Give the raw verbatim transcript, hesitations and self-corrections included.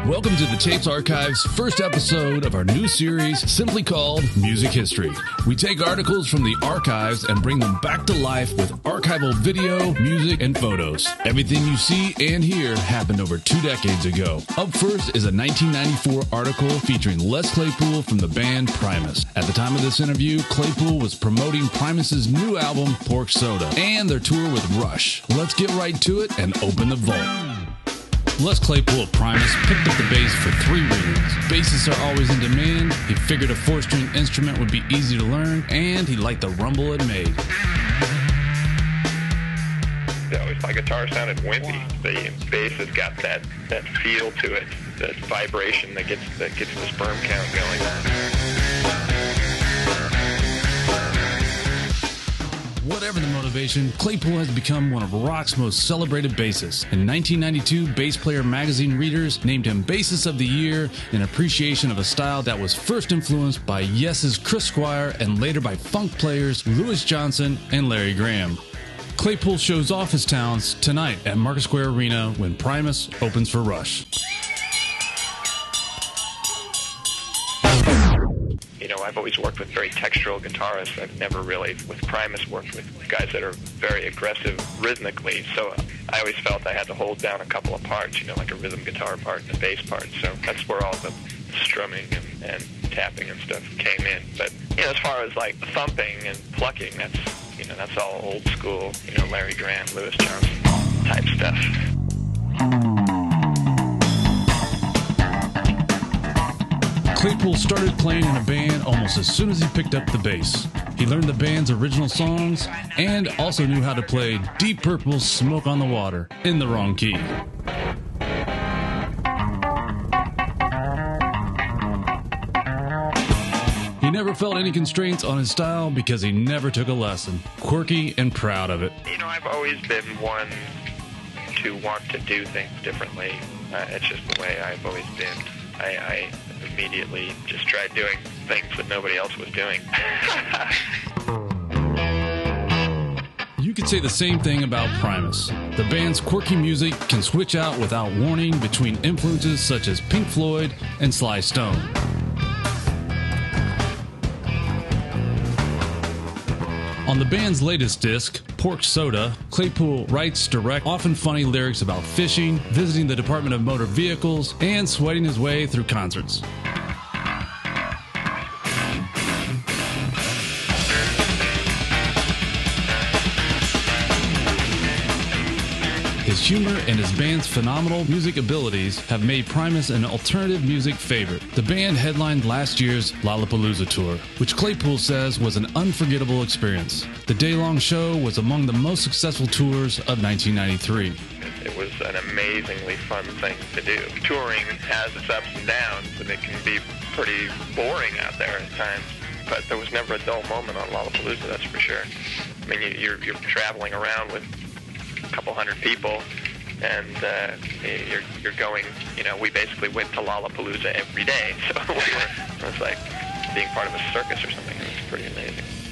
Welcome to the Tapes Archive's first episode of our new series simply called Music History. We take articles from the archives and bring them back to life with archival video, music, and photos. Everything you see and hear happened over two decades ago. Up first is a nineteen ninety-four article featuring Les Claypool from the band Primus. At the time of this interview, Claypool was promoting Primus's new album, Pork Soda, and their tour with Rush. Let's get right to it and open the vault. Les Claypool of Primus picked up the bass for three reasons. Bassists are always in demand, he figured a four-string instrument would be easy to learn, and he liked the rumble it made. I always my guitar sounded wimpy. The bass has got that, that feel to it, that vibration that gets that gets the sperm count going. Whatever the motivation, Claypool has become one of rock's most celebrated bassists. In nineteen ninety-two, Bass Player magazine readers named him Bassist of the Year in appreciation of a style that was first influenced by Yes's Chris Squire and later by funk players Louis Johnson and Larry Graham. Claypool shows off his talents tonight at Market Square Arena when Primus opens for Rush. You know, I've always worked with very textural guitarists. I've never really, with Primus, worked with guys that are very aggressive rhythmically. So I always felt I had to hold down a couple of parts, you know, like a rhythm guitar part and a bass part. So that's where all the strumming and, and tapping and stuff came in. But, you know, as far as like thumping and plucking, that's, you know, that's all old school, you know, Larry Graham, Louis Johnson type stuff. Claypool started playing in a band almost as soon as he picked up the bass. He learned the band's original songs and also knew how to play Deep Purple's Smoke on the Water in the wrong key. He never felt any constraints on his style because he never took a lesson. Quirky and proud of it. You know, I've always been one to want to do things differently. Uh, it's just the way I've always been. I, I immediately just tried doing things that nobody else was doing. You could say the same thing about Primus. The band's quirky music can switch out without warning between influences such as Pink Floyd and Sly Stone. On the band's latest disc, Pork Soda, Claypool writes direct, often funny lyrics about fishing, visiting the Department of Motor Vehicles, and sweating his way through concerts. His humor and his band's phenomenal music abilities have made Primus an alternative music favorite. The band headlined last year's Lollapalooza tour, which Claypool says was an unforgettable experience. The day-long show was among the most successful tours of nineteen ninety-three. It was an amazingly fun thing to do. Touring has its ups and downs, and it can be pretty boring out there at times. But there was never a dull moment on Lollapalooza, that's for sure. I mean, you're, you're traveling around with a couple hundred people, and uh, you're you're going. You know, we basically went to Lollapalooza every day, so we were, it was like being part of a circus or something. It was pretty amazing.